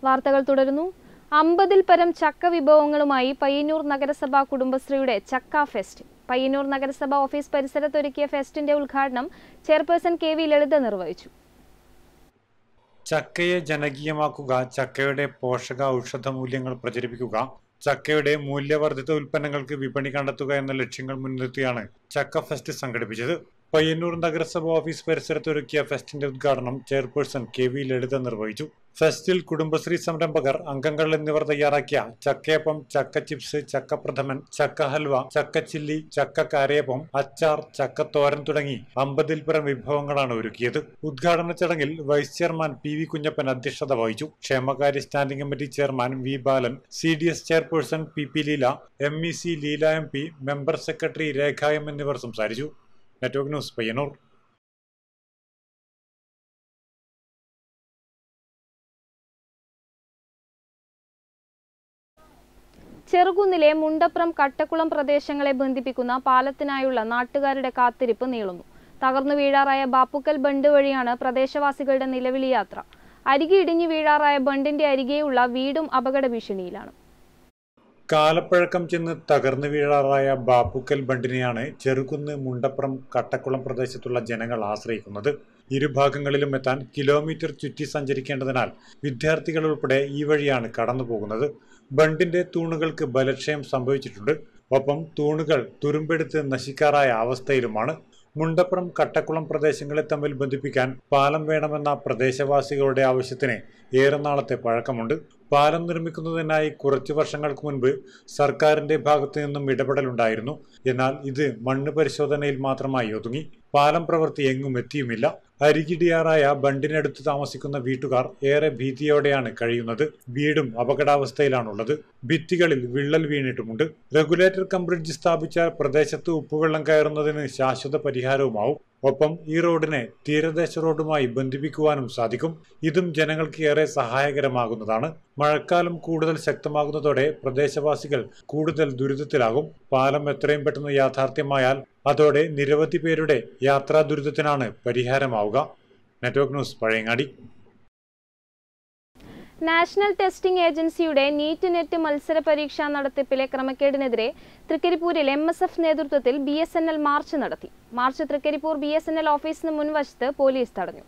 വാർത്തകൾ തുടരുന്നു. 50-ൽ പരം ചക്ക വിഭവങ്ങളുമായി പയ്യന്നൂർ നഗരസഭ കുടുംബശ്രീയുടെ ചക്ക ഫെസ്റ്റ്. പയ്യന്നൂർ നഗരസഭ ഓഫീസ് പരിസരത്തൊരുക്കിയ ഫെസ്റ്റിന്റെ ഉദ്ഘാടനം ചെയർപേഴ്സൺ കെ വി ലളിത നിർവഹിച്ചു. ചക്കയെ ജനകീയമാക്കുക, ചക്കയുടെ പോഷക ഔഷധ മൂല്യങ്ങൾ പ്രചരിപ്പിക്കുക, ചക്കയുടെ മൂല്യവർദ്ധിത ഉൽപ്പന്നങ്ങൾക്ക് വിപണി കണ്ടെത്തുക എന്ന ലക്ഷ്യങ്ങൾ മുൻനിർത്തിയാണ് ചക്ക ഫെസ്റ്റ് സംഘടിപ്പിച്ചത്. പയ്യന്നൂർ നഗരസഭ ഓഫീസ് പരിസരത്തൊരുക്കിയ ഫെസ്റ്റിന്റെ ഉദ്ഘാടനം ചെയർപേഴ്സൺ കെ വി ലളിത നിർവഹിച്ചു. ഫെസ്റ്റിൽ കുടുംബശ്രീ സംരംഭകർ, അംഗങ്ങൾ എന്നിവർ തയ്യാറാക്കിയ ചക്കയപ്പം, ചക്ക ചിപ്സ്, ചക്ക പ്രഥമൻ, ചക്ക ഹൽവ, ചക്ക ചില്ലി, ചക്ക കാരയപ്പം, അച്ചാർ, ചക്കത്തോരൻ തുടങ്ങി 50-ൽ പരം വിഭവങ്ങളാണ് ഒരുക്കിയത്. ഉദ്ഘാടന ചടങ്ങിൽ vice chairman P V Kunhappan അധ്യക്ഷത വഹിച്ചു. ക്ഷേമകാര്യ standing committee chairman V Balan, CDS chairperson P Leela, MEC Leela MP, member secretary Rekha M എന്നിവർ സംസാരിച്ചു. Network news, Payyanur. ചെറുകുന്നിലെ മുണ്ടപ്രം കട്ടക്കുളം പ്രദേശങ്ങളെ ബന്ധിപ്പിക്കുന്ന പാലത്തിനായുള്ള നാട്ടുകാരുടെ കാത്തിരിപ്പ് നീളുന്നു. തകർന്നു വീഴാറായ ബാപ്പുക്കൽ ബണ്ട് വഴിയാണ് പ്രദേശവാസികളുടെ നിലവിളി യാത്ര. അരികെ ഇടിഞ്ഞു വീഴാറായ ബണ്ടിന്റെ അരികെയുള്ള വീടും അപകട ഭീഷണിയിലാണ്. കാലപ്പഴക്കം ചെന്ന് തകർന്നു വീഴാറായ ബാപ്പുക്കൽ ബണ്ടിനെയാണ് ചെറുകുന്ന് മുണ്ടപ്രം കട്ടക്കുളം പ്രദേശത്തുള്ള ജനങ്ങൾ ആശ്രയിക്കുന്നത്. ഇരുഭാഗങ്ങളിലും എത്താൻ കിലോമീറ്റർ ചുറ്റി സഞ്ചരിക്കേണ്ടതിനാൽ വിദ്യാർത്ഥികൾ ഉൾപ്പെടെ ഈ വഴിയാണ് കടന്നു പോകുന്നത്. ബണ്ടിന്റെ തൂണുകൾക്ക് ബലക്ഷയം സംഭവിച്ചിട്ടുണ്ട്. ഒപ്പം തൂണുകൾ തുരുമ്പെടുത്ത് നശിക്കാറായ അവസ്ഥയിലുമാണ്. മുണ്ടപ്രം കട്ടക്കുളം പ്രദേശങ്ങളെ തമ്മിൽ ബന്ധിപ്പിക്കാൻ പാലം വേണമെന്ന പ്രദേശവാസികളുടെ ആവശ്യത്തിന് ഏറെ നാളത്തെ പഴക്കമുണ്ട്. പാലം നിർമ്മിക്കുന്നതിനായി കുറച്ചു വർഷങ്ങൾക്ക് മുൻപ് സർക്കാരിന്റെ ഭാഗത്തു നിന്നും ഇടപെടലുണ്ടായിരുന്നു. എന്നാൽ ഇത് മണ്ണ് പരിശോധനയിൽ മാത്രമായി ഒതുങ്ങി. പാലം പ്രവൃത്തി എങ്ങും എത്തിയുമില്ല. അരികിടിയാറായ ബണ്ടിനടുത്ത് താമസിക്കുന്ന വീട്ടുകാർ ഏറെ ഭീതിയോടെയാണ് കഴിയുന്നത്. വീടും അപകടാവസ്ഥയിലാണുള്ളത്. ഭിത്തികളിൽ വിള്ളൽ വീണിട്ടുമുണ്ട്. റെഗുലേറ്റർ കം ബ്രിഡ്ജ് സ്ഥാപിച്ചാൽ പ്രദേശത്ത് ഉപ്പുവെള്ളം കയറുന്നതിന് ശാശ്വത പരിഹാരവുമാവും. ഒപ്പം ഈ റോഡിനെ തീരദേശ റോഡുമായി ബന്ധിപ്പിക്കുവാനും സാധിക്കും. ഇതും ജനങ്ങൾക്ക് ഏറെ സഹായകരമാകുന്നതാണ്. മഴക്കാലം കൂടുതൽ ശക്തമാകുന്നതോടെ പ്രദേശവാസികൾ കൂടുതൽ ദുരിതത്തിലാകും. പാലം എത്രയും പെട്ടെന്ന് യാഥാർത്ഥ്യമായാൽ അതോടെ നിരവധി പേരുടെ യാത്രാ ദുരിതത്തിനാണ് പരിഹാരമാവുക. Network news, Pazhayangadi. National testing ഏജൻസിയുടെ നീറ്റ് നെറ്റ് മത്സര പരീക്ഷാ നടത്തിപ്പിലെ ക്രമക്കേടിനെതിരെ തൃക്കരിപ്പൂരിൽ MSF നേതൃത്വത്തിൽ BSNL മാർച്ച് നടത്തി. മാർച്ച് തൃക്കരിപ്പൂർ BSNL ഓഫീസിന് മുൻവശത്ത് പോലീസ് തടഞ്ഞു.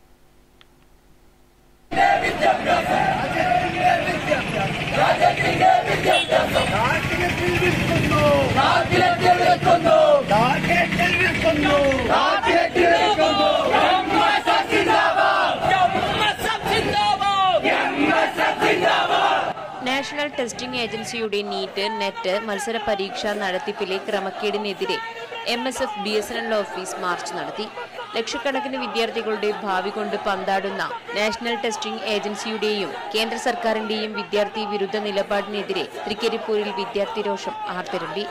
നാഷണൽ ടെസ്റ്റിംഗ് ഏജൻസിയുടെ നീറ്റ് നെറ്റ് മത്സര പരീക്ഷാ നടത്തിപ്പിലെ ക്രമക്കേടിനെതിരെ MSF BSNL ഓഫീസ് മാർച്ച് നടത്തി. ലക്ഷക്കണക്കിന് വിദ്യാർത്ഥികളുടെ ഭാവി കൊണ്ട് പന്താടുന്ന നാഷണൽ ടെസ്റ്റിംഗ് ഏജൻസിയുടെയും കേന്ദ്ര സർക്കാരിന്റെയും വിദ്യാർത്ഥി വിരുദ്ധ നിലപാടിനെതിരെ തൃക്കരിപ്പൂരിൽ വിദ്യാർത്ഥി രോഷം ആർത്തിരമ്പി.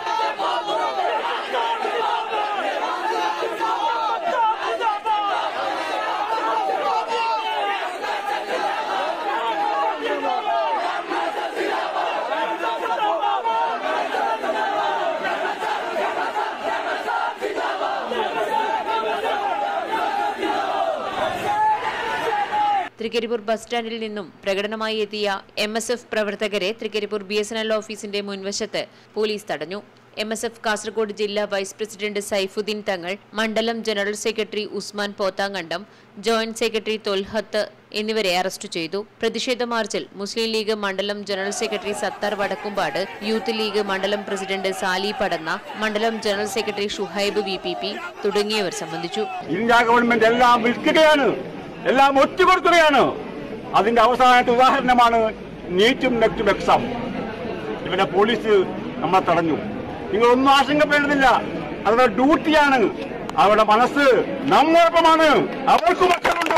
തൃക്കരിപ്പൂർ ബസ് സ്റ്റാൻഡിൽ നിന്നും പ്രകടനമായി എത്തിയ MSF പ്രവർത്തകരെ തൃക്കരിപ്പൂർ BSNL ഓഫീസിന്റെ മുൻവശത്ത് പോലീസ് തടഞ്ഞു. MSF കാസർഗോഡ് ജില്ലാ വൈസ് പ്രസിഡന്റ് സൈഫുദ്ദീൻ തങ്ങൾ, മണ്ഡലം general secretary Usman Pothankandam, joint secretary Tholhath എന്നിവരെ അറസ്റ്റ് ചെയ്തു. പ്രതിഷേധ മാർച്ചിൽ മുസ്ലിം ലീഗ് മണ്ഡലം general secretary Sathar Vadakkumpad, youth league മണ്ഡലം പ്രസിഡന്റ് സാലി പടന്ന, മണ്ഡലം ജനറൽ സെക്രട്ടറി ഷുഹൈബ് VPP തുടങ്ങിയവർ സംബന്ധിച്ചു. ഇന്ത്യ ഗവൺമെന്റ് എല്ലാം വിൽക്കുകയാണ്, എല്ലാം ഒറ്റുകൊടുക്കുകയാണ്. അതിന്റെ അവസാനത്തെ ഉദാഹരണമാണ് നീറ്റും നെറ്റും എക്സാം. ഇവരെ പോലീസ് നമ്മളെ തടഞ്ഞു. നിങ്ങളൊന്നും ആശങ്കപ്പെടേണ്ടതില്ല, അവരുടെ ഡ്യൂട്ടിയാണ്. അവരുടെ മനസ്സ് നമ്മോടൊപ്പമാണ്. അവർക്ക് മക്കളുണ്ട്.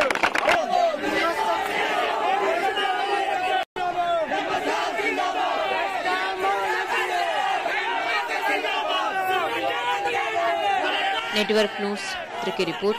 Network news, Trikaripur.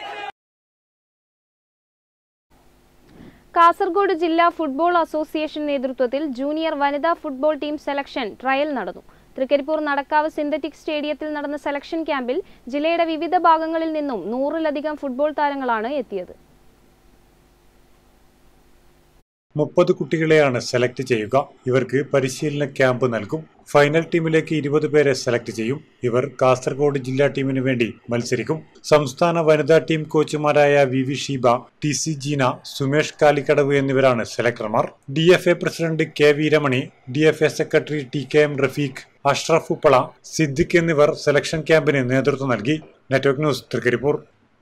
കാസർഗോഡ് ജില്ലാ ഫുട്ബോൾ അസോസിയേഷൻ നേതൃത്വത്തിൽ ജൂനിയർ വനിതാ ഫുട്ബോൾ ടീം സെലക്ഷൻ ട്രയൽ നടന്നു. തൃക്കരിപ്പൂർ നടക്കാവ് സിന്തറ്റിക് സ്റ്റേഡിയത്തിൽ നടന്ന സെലക്ഷൻ ക്യാമ്പിൽ ജില്ലയുടെ വിവിധ ഭാഗങ്ങളിൽ നിന്നും 100-ലധികം ഫുട്ബോൾ താരങ്ങളാണ് എത്തിയത്. 30 കുട്ടികളെയാണ് സെലക്ട് ചെയ്യുക. ഇവർക്ക് പരിശീലന ക്യാമ്പ് നൽകും. ഫൈനൽ ടീമിലേക്ക് 20 പേരെ സെലക്ട് ചെയ്യും. ഇവർ കാസർഗോഡ് ജില്ലാ ടീമിനു വേണ്ടി മത്സരിക്കും. സംസ്ഥാന വനിതാ ടീം കോച്ചുമാരായ VV ഷീബ, TC ജീന, സുമേഷ് കാലിക്കടവ് എന്നിവരാണ് സെലക്ടർമാർ. DFA president KV Ramani, DFA secretary TKM Rafeeq, Ashraf Uppala, Siddique എന്നിവർ സെലക്ഷൻ ക്യാമ്പിന് നേതൃത്വം നൽകി. Network news, Trikaripur.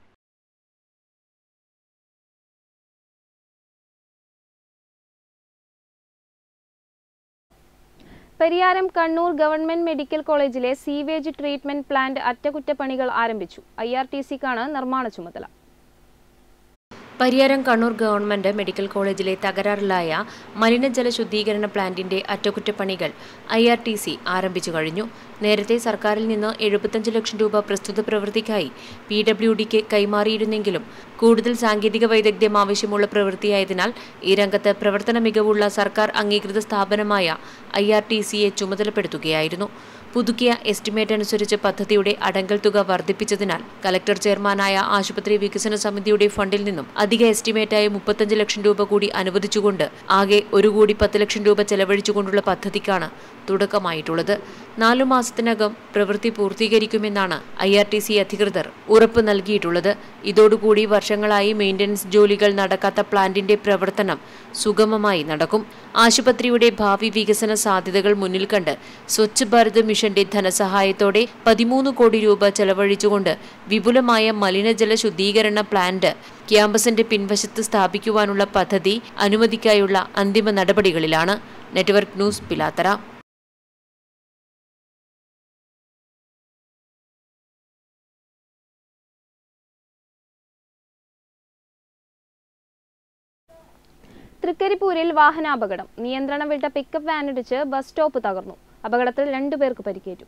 Pariyaram Kannur government medical കോളേജിലെ സീവേജ് ട്രീറ്റ്മെന്റ് പ്ലാന്റ് അറ്റകുറ്റപ്പണികൾ ആരംഭിച്ചു. IRTCക്കാണ് നിർമ്മാണ ചുമതല. പരിയാരം കണ്ണൂർ ഗവൺമെന്റ് മെഡിക്കൽ കോളേജിലെ തകരാറിലായ മലിനജല ശുദ്ധീകരണ പ്ലാന്റിന്റെ അറ്റകുറ്റപ്പണികൾ IRTC ആരംഭിച്ചു കഴിഞ്ഞു. നേരത്തെ സർക്കാരിൽ നിന്ന് 75 ലക്ഷം രൂപ പ്രസ്തുത പ്രവൃത്തിക്കായി PWDക്ക് കൈമാറിയിരുന്നെങ്കിലും കൂടുതൽ സാങ്കേതിക വൈദഗ്ധ്യം ആവശ്യമുള്ള പ്രവൃത്തിയായതിനാൽ ഈ രംഗത്ത് പ്രവർത്തന മികവുള്ള സർക്കാർ അംഗീകൃത സ്ഥാപനമായ IRTCയെ ചുമതലപ്പെടുത്തുകയായിരുന്നു. പുതുക്കിയ എസ്റ്റിമേറ്റ് അനുസരിച്ച് പദ്ധതിയുടെ അടങ്കൽ തുക വർദ്ധിപ്പിച്ചതിനാൽ കലക്ടർ ചെയർമാനായ ആശുപത്രി വികസന സമിതിയുടെ ഫണ്ടിൽ നിന്നും അധിക എസ്റ്റിമേറ്റായ 35 ലക്ഷം രൂപ കൂടി അനുവദിച്ചുകൊണ്ട് ആകെ 1,10 ലക്ഷം രൂപ ചെലവഴിച്ചുകൊണ്ടുള്ള പദ്ധതിക്കാണ് തുടക്കമായിട്ടുള്ളത്. 4 മാസത്തിനകം പ്രവൃത്തി പൂർത്തീകരിക്കുമെന്നാണ് IRTC അധികൃതർ ഉറപ്പ് നൽകിയിട്ടുള്ളത്. ഇതോടുകൂടി വർഷങ്ങളായി മെയിൻ്റനൻസ് ജോലികൾ നടക്കാത്ത പ്ലാന്റിന്റെ പ്രവർത്തനം സുഗമമായി നടക്കും. ആശുപത്രിയുടെ ഭാവി വികസന സാധ്യതകൾ മുന്നിൽ കണ്ട് സ്വച്ഛ് ഭാരത് മിഷന്റെ ധനസഹായത്തോടെ 13 കോടി രൂപ ചെലവഴിച്ചുകൊണ്ട് വിപുലമായ മലിനജല ശുദ്ധീകരണ പ്ലാന്റ് ക്യാമ്പസിന്റെ പിൻവശത്ത് സ്ഥാപിക്കുവാനുള്ള പദ്ധതി അനുമതിക്കായുള്ള അന്തിമ നടപടികളിലാണ്. Network news, Pilathara. തൃക്കരിപ്പൂരിൽ വാഹനാപകടം. നിയന്ത്രണം വിട്ട പിക്കപ്പ് വാനിടിച്ച് ബസ് സ്റ്റോപ്പ് തകർന്നു. അപകടത്തിൽ 2 പേർക്ക് പരിക്കേറ്റു.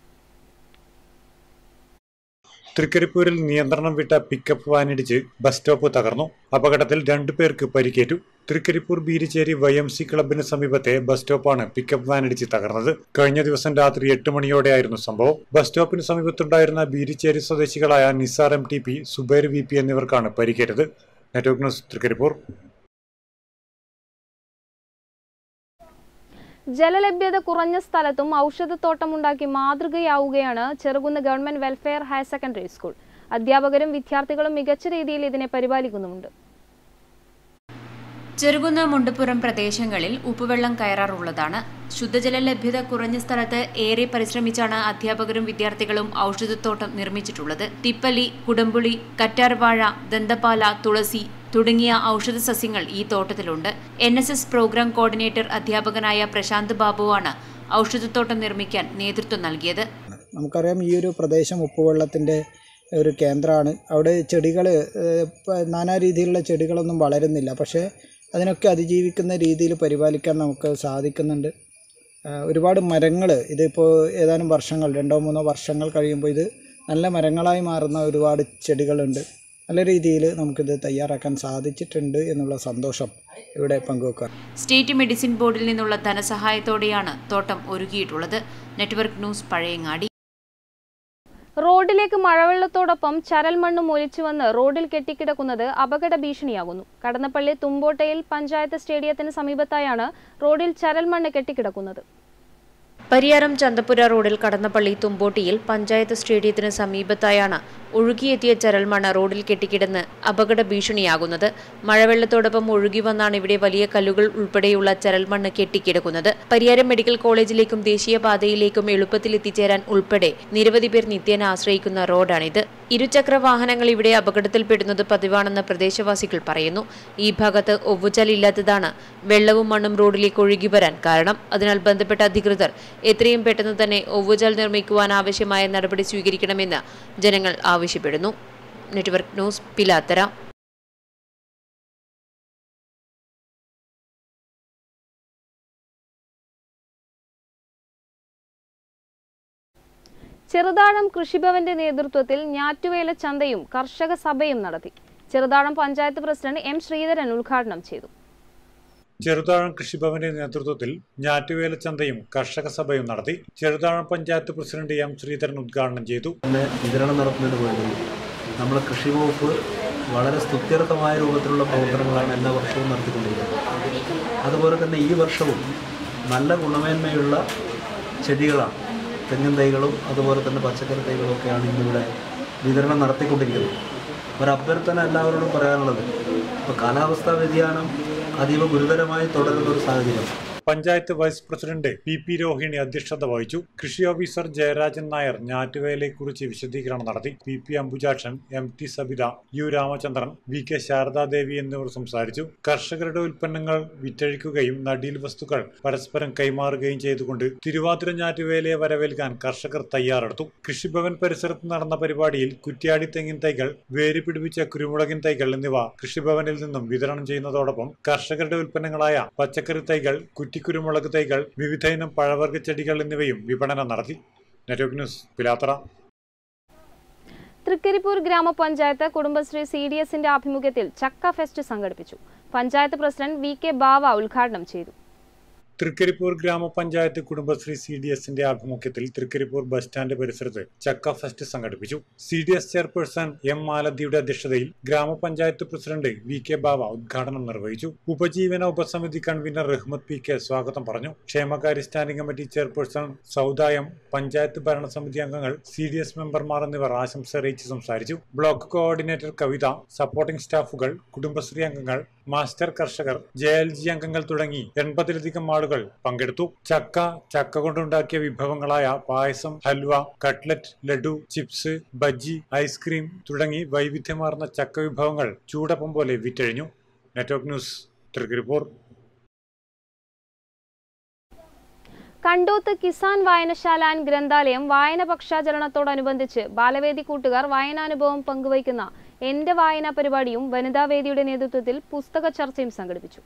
തൃക്കരിപ്പൂരിൽ നിയന്ത്രണം വിട്ട പിക്കപ്പ് വാനിടിച്ച് ബസ് സ്റ്റോപ്പ് തകർന്നു. അപകടത്തിൽ 2 പേർക്ക് പരിക്കേറ്റു. തൃക്കരിപ്പൂർ ബീരിച്ചേരി YMC ക്ലബിന് സമീപത്തെ ബസ് സ്റ്റോപ്പാണ് പിക്കപ്പ് വാനിടിച്ച് തകർന്നത്. കഴിഞ്ഞ ദിവസം രാത്രി 8 മണിയോടെയായിരുന്നു സംഭവം. ബസ് സ്റ്റോപ്പിന് സമീപത്തുണ്ടായിരുന്ന ബീരിച്ചേരി സ്വദേശികളായ നിസാർ MTP, സുബൈർ VP എന്നിവർക്കാണ് പരിക്കേറ്റത്. Network news, Trikaripur. ജലലഭ്യത കുറഞ്ഞ സ്ഥലത്തും ഔഷധത്തോട്ടമുണ്ടാക്കി മാതൃകയാവുകയാണ് Cherukunnu government welfare higher secondary school. അധ്യാപകരും വിദ്യാർത്ഥികളും മികച്ച രീതിയിൽ ഇതിനെ പരിപാലിക്കുന്നുമുണ്ട്. ചെറുകുന്ന് മുണ്ടപ്പുറം പ്രദേശങ്ങളിൽ ഉപ്പുവെള്ളം കയറാറുള്ളതാണ്. ശുദ്ധജല ലഭ്യത കുറഞ്ഞ സ്ഥലത്ത് ഏറെ പരിശ്രമിച്ചാണ് അധ്യാപകരും വിദ്യാർത്ഥികളും ഔഷധത്തോട്ടം നിർമ്മിച്ചിട്ടുള്ളത്. തിപ്പലി, കുടംപുളി, കറ്റാർവാഴ, ദന്തപാല, തുളസി തുടങ്ങിയ ഔഷധ സസ്യങ്ങൾ ഈ തോട്ടത്തിലുണ്ട്. NSS പ്രോഗ്രാം കോർഡിനേറ്റർ അധ്യാപകനായ പ്രശാന്ത് ബാബുവാണ് ഔഷധത്തോട്ടം നിർമ്മിക്കാൻ നേതൃത്വം നൽകിയത്. നമുക്കറിയാം, ഈ ഒരു പ്രദേശം ഉപ്പുവെള്ളത്തിൻ്റെ ഒരു കേന്ദ്രമാണ്. അവിടെ ചെടികൾ, നാനാ രീതിയിലുള്ള ചെടികളൊന്നും വളരുന്നില്ല. പക്ഷേ അതിനൊക്കെ അതിജീവിക്കുന്ന രീതിയിൽ പരിപാലിക്കാൻ നമുക്ക് സാധിക്കുന്നുണ്ട്. ഒരുപാട് മരങ്ങൾ, ഇതിപ്പോൾ ഏതാനും വർഷങ്ങൾ, 2-3 വർഷങ്ങൾ കഴിയുമ്പോൾ ഇത് നല്ല മരങ്ങളായി മാറുന്ന ഒരുപാട് ചെടികളുണ്ട്. നല്ല രീതിയിൽ നമുക്കിത് തയ്യാറാക്കാൻ സാധിച്ചിട്ടുണ്ട് എന്നുള്ള സന്തോഷം ഇവിടെ പങ്കുവെക്കാം. സ്റ്റേറ്റ് മെഡിസിൻ ബോർഡിൽ നിന്നുള്ള ധനസഹായത്തോടെയാണ് തോട്ടം ഒരുക്കിയിട്ടുള്ളത്. Network news, Pazhayangadi. റോഡിലേക്ക് മഴവെള്ളത്തോടൊപ്പം ചരൽ മണ്ണും ഒലിച്ചു വന്ന് റോഡിൽ കെട്ടിക്കിടക്കുന്നത് അപകട ഭീഷണിയാകുന്നു. കടന്നപ്പള്ളി തുമ്പോട്ടയിൽ പഞ്ചായത്ത് സ്റ്റേഡിയത്തിന് സമീപത്തായാണ് റോഡിൽ ചരൽ മണ്ണ് കെട്ടിക്കിടക്കുന്നത്. പരിയാരം ചന്തപ്പുര റോഡിൽ കടന്നപ്പള്ളി തുമ്പോട്ടിയിൽ പഞ്ചായത്ത് സ്റ്റേഡിയത്തിന് സമീപത്തായാണ് ഒഴുകിയെത്തിയ ചരൽമണ്ണ് റോഡിൽ കെട്ടിക്കിടന്ന് അപകട ഭീഷണിയാകുന്നത്. മഴവെള്ളത്തോടൊപ്പം ഒഴുകി വന്നാണ് ഇവിടെ വലിയ കല്ലുകൾ ഉൾപ്പെടെയുള്ള ചരൽമണ്ണ് കെട്ടിക്കിടക്കുന്നത്. പരിയാരം മെഡിക്കൽ കോളേജിലേക്കും ദേശീയപാതയിലേക്കും എളുപ്പത്തിൽ എത്തിച്ചേരാൻ ഉൾപ്പെടെ നിരവധി പേർ നിത്യേന ആശ്രയിക്കുന്ന റോഡാണിത്. ഇരുചക്ര വാഹനങ്ങൾ ഇവിടെ അപകടത്തിൽപ്പെടുന്നത് പതിവാണെന്ന് പ്രദേശവാസികൾ പറയുന്നു. ഈ ഭാഗത്ത് ഒവ്വുചാലില്ലാത്തതാണ് വെള്ളവും മണ്ണും റോഡിലേക്ക് ഒഴുകി വരാൻ കാരണം. അതിനാൽ ബന്ധപ്പെട്ട അധികൃതർ എത്രയും പെട്ടെന്ന് തന്നെ ഒവ്വുചാൽ നിർമ്മിക്കുവാൻ ആവശ്യമായ നടപടി സ്വീകരിക്കണമെന്ന് ജനങ്ങൾ ആവശ്യപ്പെടുന്നു. Network news, Pilathara. ചെറുതാഴം കൃഷിഭവന്റെ നേതൃത്വത്തിൽ ഞാറ്റുവേല ചന്തയും കർഷക സഭയും നടത്തി. Cheruthazham panchayat president M. ശ്രീധരൻ ഉദ്ഘാടനം ചെയ്തു. ചെറുതാഴം കൃഷിഭവന്റെ നേതൃത്വത്തിൽ ഞാറ്റുവേല ചന്തയും കർഷക സഭയും നടത്തി. Cheruthazham panchayat president M. ശ്രീധരൻ ഉദ്ഘാടനം ചെയ്തു. വിതരണം നടത്തുന്നതിന് വേണ്ടി നമ്മുടെ കൃഷി വകുപ്പ് വളരെ സ്തുത്യർത്ഥമായ രൂപത്തിലുള്ള പ്രവർത്തനങ്ങളാണ് എല്ലാ വർഷവും നടത്തിക്കൊണ്ടിരിക്കുന്നത്. അതുപോലെ തന്നെ ഈ വർഷവും നല്ല ഗുണമേന്മയുള്ള ചെടികളാണ്, തെങ്ങിൻ തൈകളും അതുപോലെ തന്നെ പച്ചക്കറി തൈകളും ഒക്കെയാണ് ഇന്നിവിടെ വിതരണം നടത്തിക്കൊണ്ടിരിക്കുന്നത്. ഒരഭ്യർത്ഥന എല്ലാവരോടും പറയാനുള്ളത്, ഇപ്പോൾ കാലാവസ്ഥാ വ്യതിയാനം അതീവ ഗുരുതരമായി തുടരുന്ന ഒരു സാഹചര്യം. Panchayat vice president P Rohini അധ്യക്ഷത വഹിച്ചു. കൃഷി ഓഫീസർ ജയരാജൻ നായർ ഞാറ്റുവേലയെക്കുറിച്ച് വിശദീകരണം നടത്തി. P Ambujakshan, MT Sabitha, U Ramachandran, VK Saradadevi എന്നിവർ സംസാരിച്ചു. കർഷകരുടെ ഉൽപ്പന്നങ്ങൾ വിറ്റഴിക്കുകയും നടീൽ വസ്തുക്കൾ പരസ്പരം കൈമാറുകയും ചെയ്തുകൊണ്ട് തിരുവാതിര ഞാറ്റുവേലയെ വരവേൽക്കാൻ കർഷകർ തയ്യാറെടുത്തു. കൃഷിഭവൻ പരിസരത്ത് നടന്ന പരിപാടിയിൽ കുറ്റ്യാടി തെങ്ങിൻ തൈകൾ, വേര് പിടിപ്പിച്ച കുരുമുളകിൻ തൈകൾ എന്നിവ കൃഷിഭവനിൽ നിന്നും വിതരണം ചെയ്യുന്നതോടൊപ്പം കർഷകരുടെ ഉൽപ്പന്നങ്ങളായ പച്ചക്കറി തൈകൾ, കുറ്റിക്കുരുമുളക് തൈകൾ, വിവിധ ഇനം പഴവർഗ്ഗ ചെടികൾ എന്നിവയും വിപണനം നടത്തി. Network news, Pilathara. തൃക്കരിപ്പൂർ ഗ്രാമപഞ്ചായത്ത് കുടുംബശ്രീ CDSന്റെ ആഭിമുഖ്യത്തിൽ ചക്ക ഫെസ്റ്റ് സംഘടിപ്പിച്ചു. പഞ്ചായത്ത് പ്രസിഡന്റ് VK ബാവ ഉദ്ഘാടനം ചെയ്തു. തൃക്കരിപ്പൂർ ഗ്രാമപഞ്ചായത്ത് കുടുംബശ്രീ CDSന്റെ ആഭിമുഖ്യത്തിൽ തൃക്കരിപ്പൂർ ബസ് സ്റ്റാൻഡ് പരിസരത്ത് ചക്ക ഫെസ്റ്റ് സംഘടിപ്പിച്ചു. CDS ചെയർപേഴ്സൺ M മാലതിയുടെ അധ്യക്ഷതയിൽ ഗ്രാമപഞ്ചായത്ത് പ്രസിഡന്റ് VK ബാവ ഉദ്ഘാടനം നിർവഹിച്ചു. ഉപജീവന ഉപസമിതി കൺവീനർ റഹ്മത്ത് PK സ്വാഗതം പറഞ്ഞു. ക്ഷേമകാര്യ സ്റ്റാൻഡിംഗ് കമ്മിറ്റി ചെയർപേഴ്സൺ സൗദായം, പഞ്ചായത്ത് ഭരണസമിതി അംഗങ്ങൾ, CDS മെമ്പർമാർ എന്നിവർ ആശംസ അറിയിച്ച് സംസാരിച്ചു. ബ്ലോക്ക് കോർഡിനേറ്റർ കവിത, സപ്പോർട്ടിംഗ് സ്റ്റാഫുകൾ, കുടുംബശ്രീ അംഗങ്ങൾ, മാസ്റ്റർ കർഷകർ, JLG അംഗങ്ങൾ തുടങ്ങി 80-ലധികം ആളുകൾ പങ്കെടുത്തു. ചക്ക കൊണ്ടുണ്ടാക്കിയ വിഭവങ്ങളായ payasam, halwa, cutlet, laddu, chips, bajji, ice cream തുടങ്ങി വൈവിധ്യമാർന്ന ചക്ക വിഭവങ്ങൾ ചൂടപ്പം പോലെ വിറ്റഴിഞ്ഞു. Network news, Trikaripur. Kandoth Kisan Vayanasala and ഗ്രന്ഥാലയം വായന പക്ഷാചരണത്തോടനുബന്ധിച്ച് ബാലവേദി കൂട്ടുകാർ വായനാനുഭവം പങ്കുവയ്ക്കുന്ന എന്റെ വായനാ പരിപാടിയും വനിതാവേദിയുടെ നേതൃത്വത്തിൽ പുസ്തക ചർച്ചയും സംഘടിപ്പിച്ചു.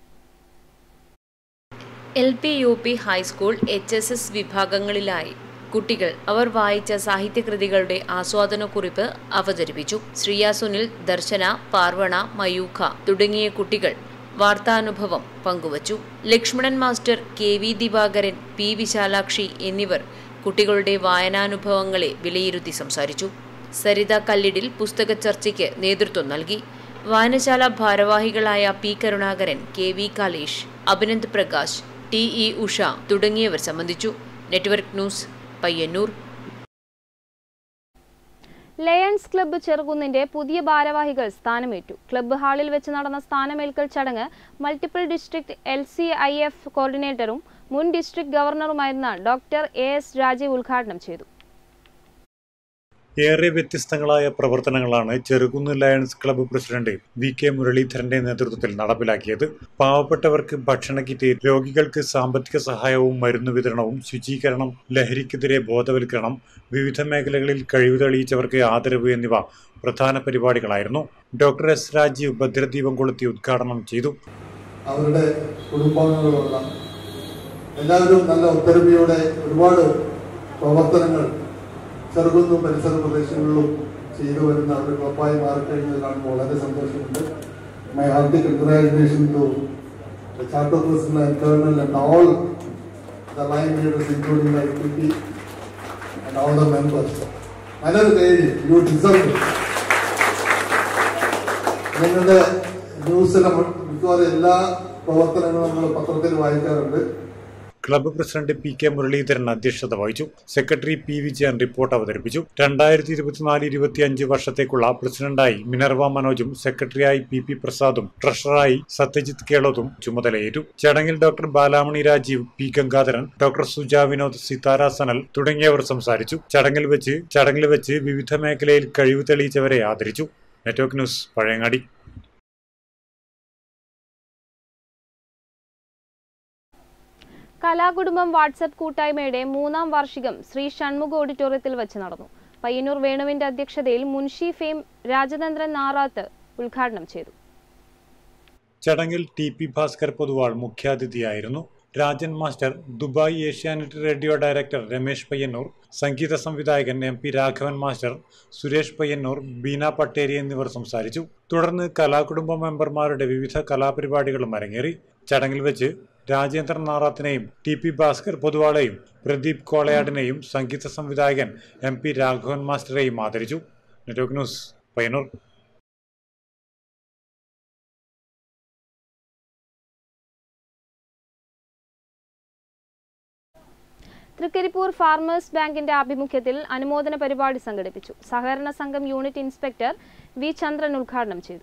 LP, UP, ഹൈസ്കൂൾ, HSS വിഭാഗങ്ങളിലായി കുട്ടികൾ അവർ വായിച്ച സാഹിത്യകൃതികളുടെ ആസ്വാദനക്കുറിപ്പ് അവതരിപ്പിച്ചു. ശ്രീയ സുനിൽ, ദർശന, പാർവണ, മയൂഖ തുടങ്ങിയ കുട്ടികൾ വാർത്താനുഭവം പങ്കുവച്ചു. Lakshmanan master, KV Divakaran, P Vishalakshi എന്നിവർ കുട്ടികളുടെ വായനാനുഭവങ്ങളെ വിലയിരുത്തി സംസാരിച്ചു. സരിത കല്ലിടിൽ പുസ്തക ചർച്ചയ്ക്ക് നേതൃത്വം നൽകി. വായനശാല ഭാരവാഹികളായ P Karunakaran, KV കാലേഷ്, Abhinand Prakash, TE Usha തുടങ്ങിയവർ സംബന്ധിച്ചു. Network news, Payyanur. Lions club ചെറുകുന്നിന്റെ പുതിയ ഭാരവാഹികൾ സ്ഥാനമേറ്റു. ക്ലബ്ബ് ഹാളിൽ വെച്ച് നടന്ന സ്ഥാനമേൽക്കൽ ചടങ്ങ് മൾട്ടിപ്പിൾ ഡിസ്ട്രിക്ട് LCIF കോർഡിനേറ്ററും മുൻ ഡിസ്ട്രിക്ട് ഗവർണറുമായിരുന്ന ഡോക്ടർ AS രാജീവ് ഉദ്ഘാടനം ചെയ്തു. ഏറെ വ്യത്യസ്തങ്ങളായ പ്രവർത്തനങ്ങളാണ് Cherukunnu lions club president VK മുരളീധരന്റെ നേതൃത്വത്തിൽ നടപ്പിലാക്കിയത്. പാവപ്പെട്ടവർക്ക് ഭക്ഷണ കിറ്റ്, രോഗികൾക്ക് സാമ്പത്തിക സഹായവും മരുന്നു വിതരണവും, ശുചീകരണം, ലഹരിക്കെതിരെ ബോധവൽക്കരണം, വിവിധ മേഖലകളിൽ കഴിവ് തെളിയിച്ചവർക്ക് ആദരവ് എന്നിവ പ്രധാന പരിപാടികളായിരുന്നു. ഡോക്ടർ S രാജീവ് ഭദ്രദീപം കൊളുത്തി ഉദ്ഘാടനം ചെയ്തു. അവരുടെ കുടുംബാംഗങ്ങളുള്ള എല്ലാവരും നല്ല ഒത്തൊരുമയോടെ ഒരുപാട് പ്രവർത്തനങ്ങൾ ചെറുകുന്നും പരിസര പ്രദേശങ്ങളിലും ചെയ്തു വരുന്ന ഒരു ക്ലബ്ബായി മാറിക്കഴിഞ്ഞത് കാണുമ്പോൾ വളരെ സന്തോഷമുണ്ട്. My hearty congratulation to the charter person and colonel and all the line leaders including the equity and all the members. Another day you deserve it. നിങ്ങളുടെ ന്യൂസിലെ മിക്കവാറും എല്ലാ പ്രവർത്തനങ്ങളും നമ്മൾ പത്രത്തിൽ വായിക്കാറുണ്ട്. ക്ലബ്ബ് പ്രസിഡന്റ് PK മുരളീധരൻ അധ്യക്ഷത വഹിച്ചു. സെക്രട്ടറി P വിജയൻ റിപ്പോർട്ട് അവതരിപ്പിച്ചു. 2024-25 വർഷത്തേക്കുള്ള പ്രസിഡന്റായി മിനർവ മനോജും സെക്രട്ടറിയായി PP പ്രസാദും ട്രഷററായി സത്യജിത്ത് കേളോത്തും ചുമതലയേറ്റു. ചടങ്ങിൽ doctor Balamani Rajeev, P Gangadharan, doctor Suja Vinod, Sithara Sanal തുടങ്ങിയവർ സംസാരിച്ചു. ചടങ്ങിൽ വെച്ച് വിവിധ മേഖലയിൽ കഴിവ് തെളിയിച്ചവരെ ആദരിച്ചു. Network news, Pazhayangadi. കലാകുടുംബം വാട്സ്ആപ്പ് കൂട്ടായ്മയുടെ 3ാം വാർഷികം ശ്രീ ഷൺമുഖ ഓഡിറ്റോറിയത്തിൽ വെച്ച് നടന്നു. പയ്യന്നൂർ വേണുവിന്റെ അധ്യക്ഷതയിൽ മുൻഷി ഫെയിം രാജതന്ത്രൻ നാറാത്ത് ഉദ്ഘാടനം ചെയ്തു. ചടങ്ങിൽ TP ഭാസ്കർ പൊതുവാൾ മുഖ്യാതിഥിയായിരുന്നു. Rajan master, Dubai Asianet radio director Ramesh Payyanur, സംഗീത സംവിധായകൻ MP രാഘവൻ മാസ്റ്റർ, സുരേഷ് പയ്യന്നൂർ, ബീന പട്ടേരി എന്നിവർ സംസാരിച്ചു. തുടർന്ന് കലാകുടുംബ മെമ്പർമാരുടെ വിവിധ കലാപരിപാടികളും അരങ്ങേറി. ചടങ്ങിൽ വെച്ച് രാജേന്ദ്രൻ നാറാത്തിനെയും TP ഭാസ്കർ പൊതുവാളെയും പ്രദീപ് കോളയാടിനെയും സംഗീത സംവിധായകൻ MP രാഘവൻ മാസ്റ്ററെയും ആദരിച്ചു. Network news, Payyanur. Trikaripur farmers ബാങ്കിന്റെ ആഭിമുഖ്യത്തിൽ അനുമോദന പരിപാടി സംഘടിപ്പിച്ചു. സഹകരണ സംഘം യൂണിറ്റ് ഇൻസ്പെക്ടർ വി ചന്ദ്രൻ ഉദ്ഘാടനം ചെയ്തു.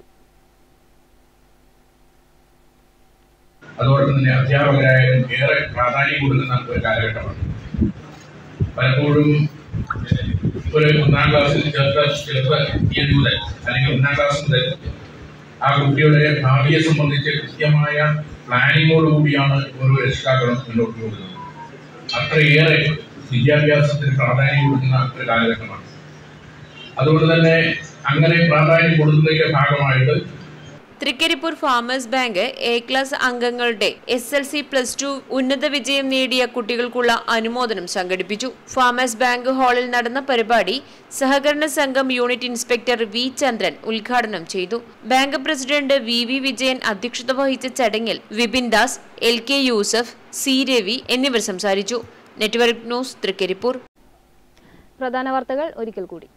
അതോടൊപ്പം തന്നെ അധ്യാപകരായാലും ഏറെ പ്രാധാന്യം കൊടുക്കുന്ന ഒരു കാലഘട്ടമാണ്. പലപ്പോഴും ഒരു 1-ാം ക്ലാസ്സിൽ ചേർത്ത് മുതൽ അല്ലെങ്കിൽ 1-ാം ക്ലാസ് മുതൽ ആ കുട്ടിയുടെ ഭാവിയെ സംബന്ധിച്ച് കൃത്യമായ പ്ലാനിങ്ങോടുകൂടിയാണ് ഓരോ രക്ഷിതാക്കളും മുന്നോട്ട് പോകുന്നത്. അത്രയേറെ വിദ്യാഭ്യാസത്തിന് പ്രാധാന്യം കൊടുക്കുന്ന ഒരു കാലഘട്ടമാണ്. അതുകൊണ്ട് തന്നെ അങ്ങനെ പ്രാധാന്യം കൊടുക്കുന്നതിന്റെ ഭാഗമായിട്ട് Trikaripur farmers bank A class അംഗങ്ങളുടെ SLC+2 ഉന്നത വിജയം നേടിയ കുട്ടികൾക്കുള്ള അനുമോദനം സംഘടിപ്പിച്ചു. ഫാമേഴ്സ് ബാങ്ക് ഹാളിൽ നടന്ന പരിപാടി സഹകരണ സംഘം യൂണിറ്റ് ഇൻസ്പെക്ടർ വി ചന്ദ്രൻ ഉദ്ഘാടനം ചെയ്തു. ബാങ്ക് പ്രസിഡന്റ് VV വിജയൻ അധ്യക്ഷത വഹിച്ച ചടങ്ങിൽ വിപിൻ ദാസ്, LK യൂസഫ്, C രവി എന്നിവർ സംസാരിച്ചു. Network news Trikaripur. പ്രധാന വാർത്തകൾ ഒരിക്കൽ കൂടി.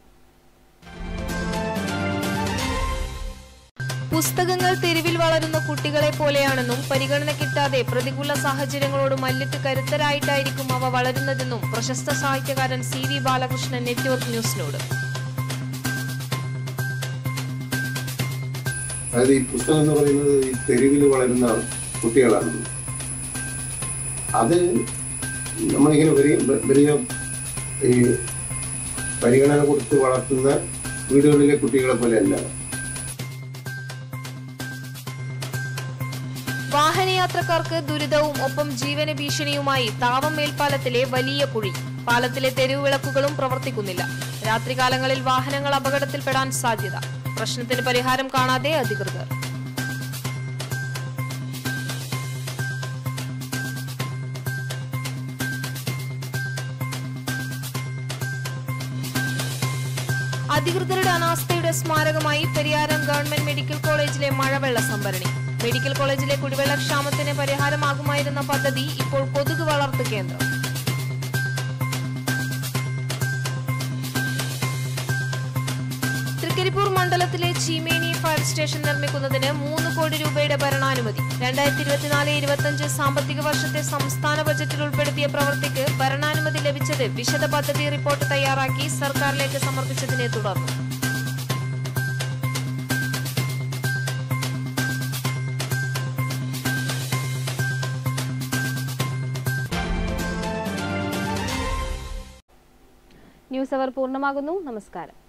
പുസ്തകങ്ങൾ തെരുവിൽ വളരുന്ന കുട്ടികളെ പോലെയാണെന്നും പരിഗണന കിട്ടാതെ പ്രതികൂല സാഹചര്യങ്ങളോട് മല്ലിട്ട് കരുത്തരായിട്ടായിരിക്കും അവ വളരുന്നതെന്നും പ്രശസ്ത സാഹിത്യകാരൻ CV ബാലകൃഷ്ണൻ നെറ്റ്വർക്ക് ന്യൂസിനോട്. അതായത് ഈ പുസ്തകം എന്ന് പറയുന്നത് ഈ തെരുവിൽ വളരുന്ന കുട്ടികളാണ്. അത് നമ്മളിങ്ങനെ വലിയ ഈ പരിഗണന കൊടുത്ത് വളർത്തുന്ന വീടുകളിലെ കുട്ടികളെ പോലെയല്ല. വാഹനയാത്രക്കാർക്ക് ദുരിതവും ഒപ്പം ജീവന ഭീഷണിയുമായി താവം മേൽപ്പാലത്തിലെ വലിയ കുഴി. പാലത്തിലെ തെരുവ് വിളക്കുകളും പ്രവർത്തിക്കുന്നില്ല. രാത്രികാലങ്ങളിൽ വാഹനങ്ങൾ അപകടത്തിൽപ്പെടാൻ സാധ്യത. പ്രശ്നത്തിന് പരിഹാരം കാണാതെ അധികൃതർ. അധികൃതരുടെ അനാസ്ഥയുടെ സ്മാരകമായി പെരിയാരം ഗവൺമെന്റ് മെഡിക്കൽ കോളേജിലെ മഴവെള്ള സംഭരണി. മെഡിക്കൽ കോളേജിലെ കുടിവെള്ളക്ഷാമത്തിന് പരിഹാരമാകുമായിരുന്ന പദ്ധതി ഇപ്പോൾ കൊതുക് വളർത്തു കേന്ദ്രം. തൃക്കരിപ്പൂർ മണ്ഡലത്തിലെ ചീമേനി ഫയർ സ്റ്റേഷൻ നിർമ്മിക്കുന്നതിന് 3 കോടി രൂപയുടെ ഭരണാനുമതി. 2024-25 സാമ്പത്തിക വർഷത്തെ സംസ്ഥാന ബജറ്റിൽ ഉൾപ്പെടുത്തിയ പ്രവൃത്തിക്ക് ഭരണാനുമതി ലഭിച്ചത് വിശദ പദ്ധതി റിപ്പോർട്ട് തയ്യാറാക്കി സർക്കാരിലേക്ക് സമർപ്പിച്ചതിനെ തുടർന്ന്. ന്യൂസ് അവർ പൂർണ്ണമാകുന്നു. നമസ്കാരം.